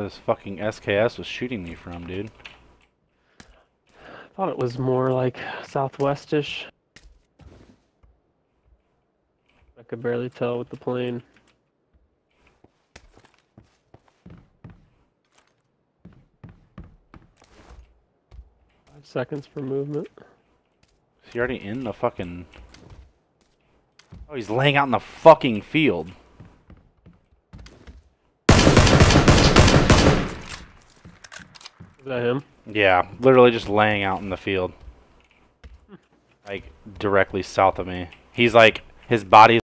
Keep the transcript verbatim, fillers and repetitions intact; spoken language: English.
where this fucking S K S was shooting me from, dude. I thought it was more like southwestish. I could barely tell with the plane. Five seconds for movement. Is he already in the fucking... Oh, he's laying out in the fucking field. Is that him? Yeah, literally just laying out in the field. Like, directly south of me. He's like, his body